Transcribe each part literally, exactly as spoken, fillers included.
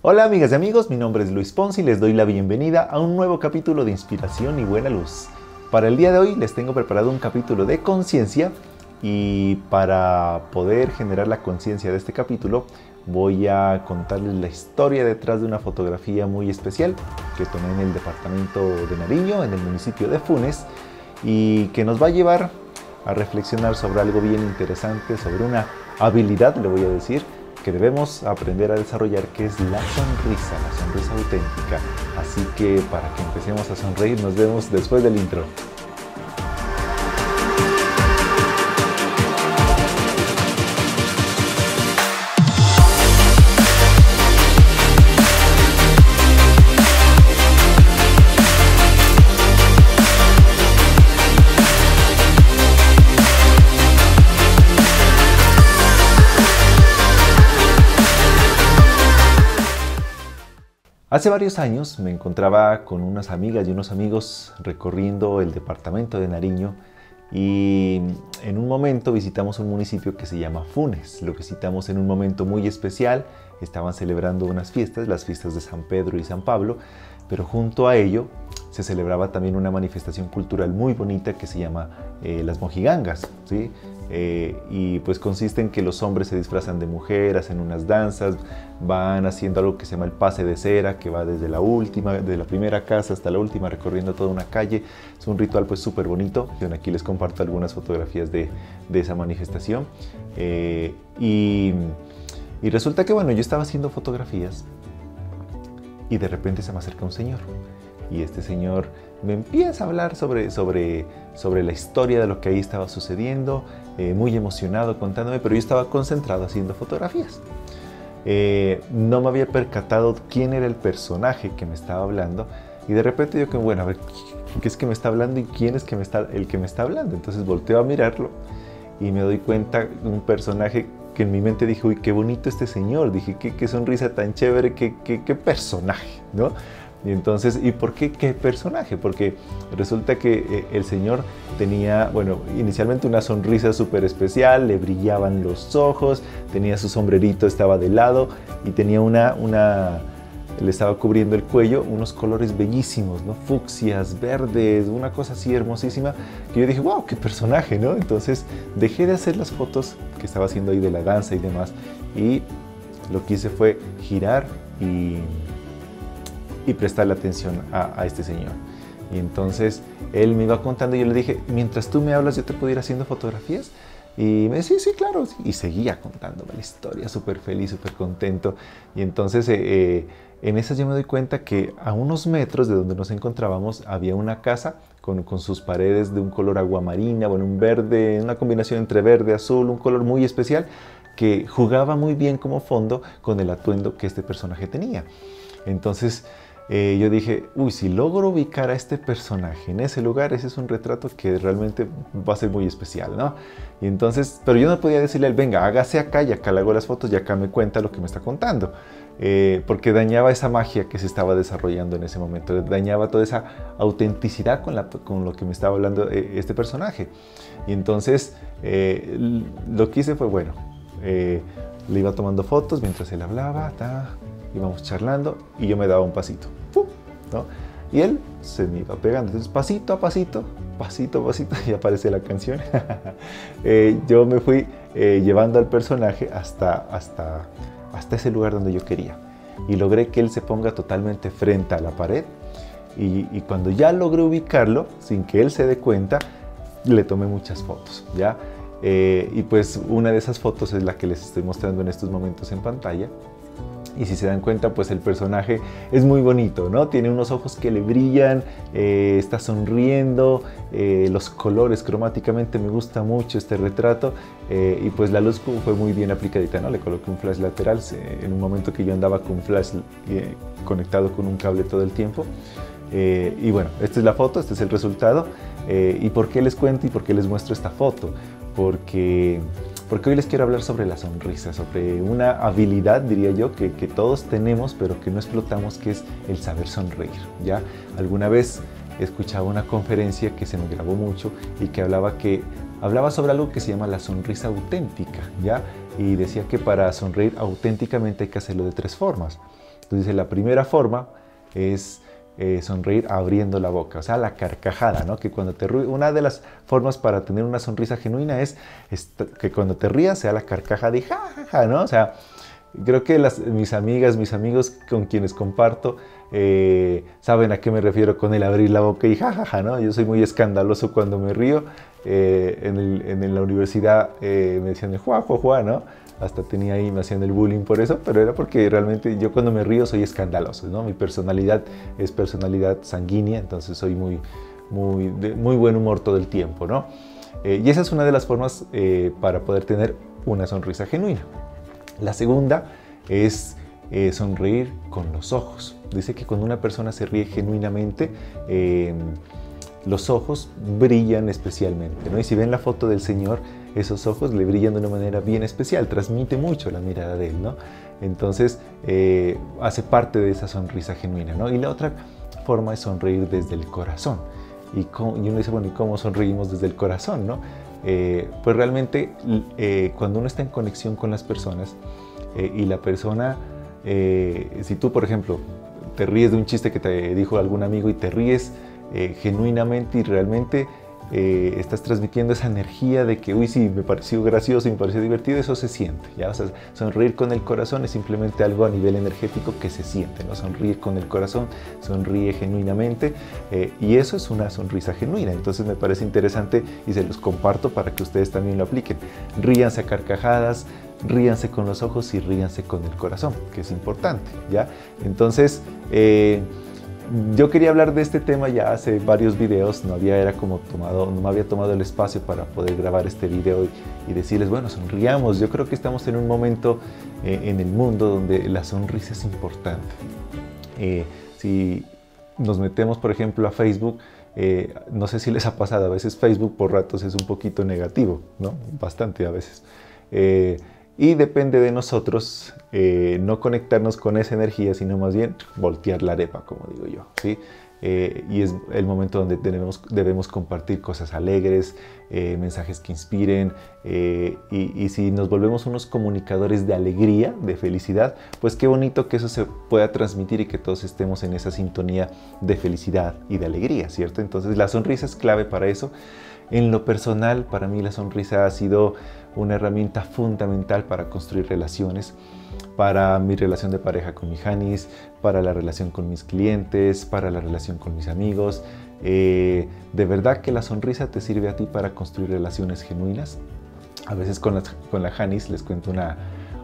Hola amigas y amigos, mi nombre es Luis Ponce y les doy la bienvenida a un nuevo capítulo de Inspiración y Buena Luz. Para el día de hoy les tengo preparado un capítulo de conciencia y para poder generar la conciencia de este capítulo voy a contarles la historia detrás de una fotografía muy especial que tomé en el departamento de Nariño, en el municipio de Funes, y que nos va a llevar a reflexionar sobre algo bien interesante, sobre una habilidad, le voy a decir, que debemos aprender a desarrollar, que es la sonrisa, la sonrisa auténtica. Así que para que empecemos a sonreír, nos vemos después del intro. Hace varios años me encontraba con unas amigas y unos amigos recorriendo el departamento de Nariño y en un momento visitamos un municipio que se llama Funes. Lo visitamos en un momento muy especial, estaban celebrando unas fiestas, las fiestas de San Pedro y San Pablo, pero junto a ello se celebraba también una manifestación cultural muy bonita que se llama eh, las mojigangas, ¿sí? Eh, y pues consiste en que los hombres se disfrazan de mujer, hacen unas danzas, van haciendo algo que se llama el pase de cera, que va desde la última, de la primera casa hasta la última, recorriendo toda una calle. Es un ritual pues súper bonito. Bueno, aquí les comparto algunas fotografías de, de esa manifestación. Eh, y, y resulta que bueno, yo estaba haciendo fotografías y de repente se me acerca un señor. Y este señor me empieza a hablar sobre, sobre, sobre la historia de lo que ahí estaba sucediendo, eh, muy emocionado contándome, pero yo estaba concentrado haciendo fotografías. Eh, no me había percatado quién era el personaje que me estaba hablando y de repente yo que bueno, a ver, ¿qué es que me está hablando y quién es que me está, el que me está hablando? Entonces volteo a mirarlo y me doy cuenta de un personaje que en mi mente dije, uy, qué bonito este señor, dije, qué, qué sonrisa tan chévere, qué, qué, qué personaje, ¿no? Y entonces, ¿y por qué qué personaje? Porque resulta que eh, el señor tenía, bueno, inicialmente una sonrisa súper especial, le brillaban los ojos, tenía su sombrerito, estaba de lado y tenía una, una, le estaba cubriendo el cuello unos colores bellísimos, ¿no? Fucsias, verdes, una cosa así hermosísima, que yo dije, wow, qué personaje, ¿no? Entonces dejé de hacer las fotos que estaba haciendo ahí de la danza y demás y lo que hice fue girar y... y prestarle atención a, a este señor. Y entonces él me iba contando y yo le dije, mientras tú me hablas, ¿yo te puedo ir haciendo fotografías? Y me decía, sí, sí, claro. Y seguía contándome la historia, súper feliz, súper contento. Y entonces eh, eh, en esas yo me doy cuenta que a unos metros de donde nos encontrábamos había una casa con, con sus paredes de un color aguamarina, bueno, un verde, una combinación entre verde, azul, un color muy especial que jugaba muy bien como fondo con el atuendo que este personaje tenía. Entonces Eh, yo dije, uy, si logro ubicar a este personaje en ese lugar, ese es un retrato que realmente va a ser muy especial, ¿no? Y entonces, pero yo no podía decirle a él, venga, hágase acá y acá le hago las fotos y acá me cuenta lo que me está contando. Eh, porque dañaba esa magia que se estaba desarrollando en ese momento, dañaba toda esa autenticidad con, la, con lo que me estaba hablando eh, este personaje. Y entonces, eh, lo que hice fue, bueno, eh, le iba tomando fotos mientras él hablaba, ta, íbamos charlando y yo me daba un pasito, ¿no? Y él se me iba pegando, entonces pasito a pasito, pasito a pasito, y aparece la canción. eh, yo me fui eh, llevando al personaje hasta, hasta, hasta ese lugar donde yo quería y logré que él se ponga totalmente frente a la pared y, y cuando ya logré ubicarlo, sin que él se dé cuenta, le tomé muchas fotos, ¿ya? Eh, y pues una de esas fotos es la que les estoy mostrando en estos momentos en pantalla. Y si se dan cuenta, pues el personaje es muy bonito, ¿no? Tiene unos ojos que le brillan, eh, está sonriendo, eh, los colores cromáticamente me gusta mucho este retrato eh, y pues la luz fue muy bien aplicadita, ¿no? Le coloqué un flash lateral en un momento que yo andaba con flash eh, conectado con un cable todo el tiempo. Eh, y bueno, esta es la foto, este es el resultado. Eh, ¿Y por qué les cuento y por qué les muestro esta foto? Porque... Porque hoy les quiero hablar sobre la sonrisa, sobre una habilidad, diría yo, que, que todos tenemos, pero que no explotamos, que es el saber sonreír, ¿ya? Alguna vez escuchaba una conferencia que se me grabó mucho y que hablaba, que, hablaba sobre algo que se llama la sonrisa auténtica, ¿ya? Y decía que para sonreír auténticamente hay que hacerlo de tres formas. Entonces dice, la primera forma es eh, sonreír abriendo la boca, o sea, la carcajada, ¿no? Que cuando te ríes, una de las formas para tener una sonrisa genuina es, es que cuando te rías sea la carcajada de ja, ja, ja, ¿no? O sea, creo que las, mis amigas, mis amigos con quienes comparto eh, saben a qué me refiero con el abrir la boca y jajaja, ja, ja, ¿no? Yo soy muy escandaloso cuando me río. Eh, en, el, en la universidad eh, me decían juá, juá, juá, ¿no? Hasta tenía ahí, me hacían el bullying por eso, pero era porque realmente yo cuando me río soy escandaloso, ¿no? Mi personalidad es personalidad sanguínea, entonces soy muy, muy, de muy buen humor todo el tiempo, ¿no? Eh, y esa es una de las formas eh, para poder tener una sonrisa genuina. La segunda es eh, sonreír con los ojos. Dice que cuando una persona se ríe genuinamente, eh, los ojos brillan especialmente, ¿no? Y si ven la foto del Señor, esos ojos le brillan de una manera bien especial, transmite mucho la mirada de Él, ¿no? Entonces, eh, hace parte de esa sonrisa genuina, ¿no? Y la otra forma es sonreír desde el corazón. Y, cómo, y uno dice, bueno, ¿y cómo sonreímos desde el corazón, no? Eh, pues realmente eh, cuando uno está en conexión con las personas eh, y la persona, eh, si tú por ejemplo te ríes de un chiste que te dijo algún amigo y te ríes eh, genuinamente y realmente eh, estás transmitiendo esa energía de que, uy, sí, me pareció gracioso, me pareció divertido, eso se siente, ¿ya? O sea, sonreír con el corazón es simplemente algo a nivel energético que se siente, ¿no? Sonríe con el corazón, sonríe genuinamente eh, y eso es una sonrisa genuina. Entonces me parece interesante y se los comparto para que ustedes también lo apliquen. Ríanse a carcajadas, ríanse con los ojos y ríanse con el corazón, que es importante, ¿ya? Entonces, eh, yo quería hablar de este tema ya hace varios videos, no había, era como tomado, no me había tomado el espacio para poder grabar este video y, y decirles, bueno, sonriamos. Yo creo que estamos en un momento eh, en el mundo donde la sonrisa es importante. Eh, si nos metemos, por ejemplo, a Facebook, eh, no sé si les ha pasado, a veces Facebook por ratos es un poquito negativo, ¿no? Bastante a veces. Eh, Y depende de nosotros eh, no conectarnos con esa energía, sino más bien voltear la arepa, como digo yo, ¿sí? Eh, y es el momento donde debemos, debemos compartir cosas alegres, eh, mensajes que inspiren, eh, y, y si nos volvemos unos comunicadores de alegría, de felicidad, pues qué bonito que eso se pueda transmitir y que todos estemos en esa sintonía de felicidad y de alegría, ¿cierto? Entonces la sonrisa es clave para eso. En lo personal, para mí la sonrisa ha sido una herramienta fundamental para construir relaciones, para mi relación de pareja con mi Janis, para la relación con mis clientes, para la relación con mis amigos. Eh, de verdad que la sonrisa te sirve a ti para construir relaciones genuinas. A veces con la, con la Janis les cuento una,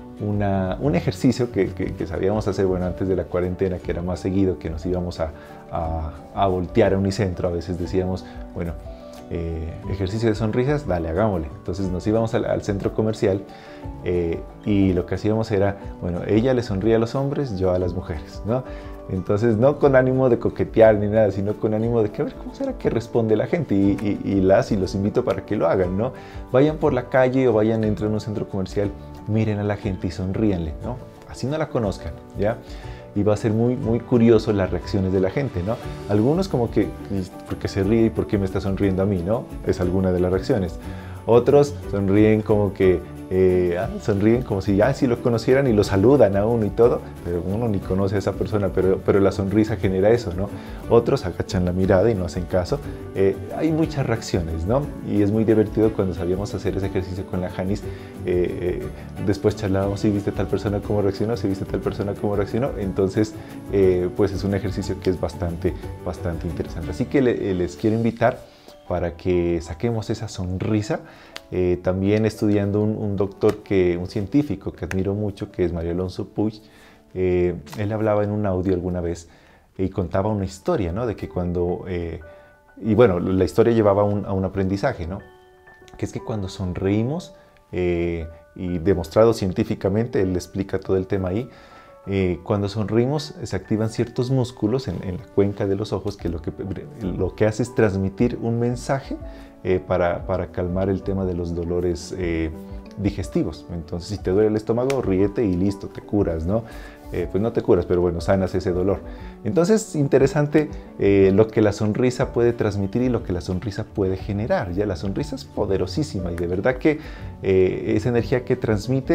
una, un ejercicio que, que, que sabíamos hacer, bueno, antes de la cuarentena, que era más seguido, que nos íbamos a, a, a voltear a Unicentro. A veces decíamos, bueno, Eh, ejercicio de sonrisas, dale, hagámosle. Entonces nos íbamos al, al centro comercial eh, y lo que hacíamos era, bueno, ella le sonríe a los hombres, yo a las mujeres, ¿no? Entonces no con ánimo de coquetear ni nada, sino con ánimo de que a ver cómo será que responde la gente y, y, y las y los invito para que lo hagan, ¿no? Vayan por la calle o vayan, entren a un centro comercial, miren a la gente y sonríanle, ¿no? Así no la conozcan, ¿ya? Y va a ser muy, muy curioso las reacciones de la gente, ¿no? Algunos como que, ¿por qué se ríe y por qué me está sonriendo a mí, no? Es alguna de las reacciones. Otros sonríen como que, eh, ah, sonríen como si ya ah, si lo conocieran y lo saludan a uno y todo, pero uno ni conoce a esa persona, pero, pero la sonrisa genera eso, ¿no? Otros agachan la mirada y no hacen caso. Eh, hay muchas reacciones, ¿no? Y es muy divertido cuando sabíamos hacer ese ejercicio con la Janis. Eh, eh, después charlábamos si viste tal persona cómo reaccionó, si viste tal persona cómo reaccionó. Entonces, eh, pues es un ejercicio que es bastante, bastante interesante. Así que le, les quiero invitar para que saquemos esa sonrisa. Eh, también estudiando un, un doctor, que, un científico que admiro mucho, que es Mario Alonso Puig. Eh, él hablaba en un audio alguna vez y contaba una historia, ¿no? De que cuando, eh, y bueno, la historia llevaba un, a un aprendizaje, ¿no? Que es que cuando sonreímos, eh, y demostrado científicamente, él explica todo el tema ahí, Eh, cuando sonreímos se activan ciertos músculos en, en la cuenca de los ojos que lo que, lo que hace es transmitir un mensaje eh, para, para calmar el tema de los dolores eh, digestivos. Entonces, si te duele el estómago, ríete y listo, te curas, ¿no? Eh, pues no te curas, pero bueno, sanas ese dolor. Entonces, interesante eh, lo que la sonrisa puede transmitir y lo que la sonrisa puede generar. Ya la sonrisa es poderosísima y de verdad que eh, esa energía que transmite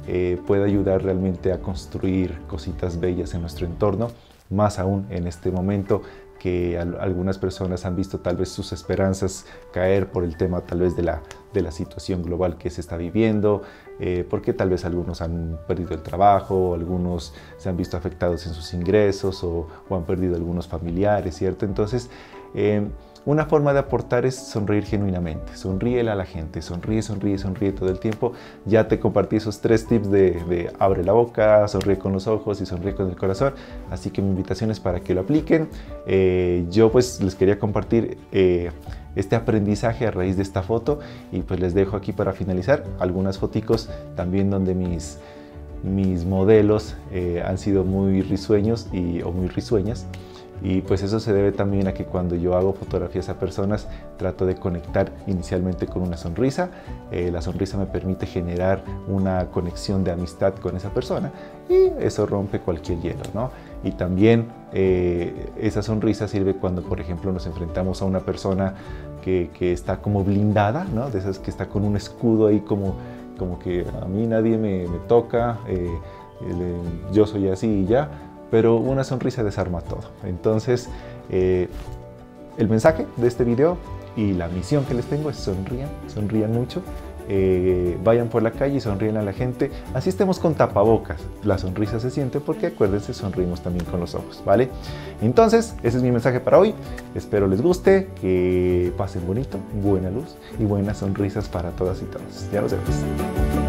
eh, puede ayudar realmente a construir cositas bellas en nuestro entorno, más aún en este momento que algunas personas han visto tal vez sus esperanzas caer por el tema tal vez de la, de la situación global que se está viviendo, eh, porque tal vez algunos han perdido el trabajo, algunos se han visto afectados en sus ingresos o, o han perdido algunos familiares, ¿cierto? Entonces, eh, una forma de aportar es sonreír genuinamente, sonríele a la gente, sonríe, sonríe, sonríe todo el tiempo. Ya te compartí esos tres tips de, de abre la boca, sonríe con los ojos y sonríe con el corazón, así que mi invitación es para que lo apliquen. Eh, yo pues les quería compartir eh, este aprendizaje a raíz de esta foto y pues les dejo aquí para finalizar algunas foticos también donde mis, mis modelos eh, han sido muy risueños y, o muy risueñas. Y pues eso se debe también a que cuando yo hago fotografías a personas trato de conectar inicialmente con una sonrisa. Eh, la sonrisa me permite generar una conexión de amistad con esa persona y eso rompe cualquier hielo, ¿no? Y también eh, esa sonrisa sirve cuando, por ejemplo, nos enfrentamos a una persona que, que está como blindada, ¿no? De esas que está con un escudo ahí como, como que a mí nadie me, me toca, eh, el, yo soy así y ya. Pero una sonrisa desarma todo. Entonces, eh, el mensaje de este video y la misión que les tengo es sonrían, sonrían mucho, eh, vayan por la calle y sonríen a la gente, así estemos con tapabocas, la sonrisa se siente porque acuérdense, sonrimos también con los ojos, ¿vale? Entonces, ese es mi mensaje para hoy, espero les guste, que pasen bonito, buena luz y buenas sonrisas para todas y todos. Ya nos vemos.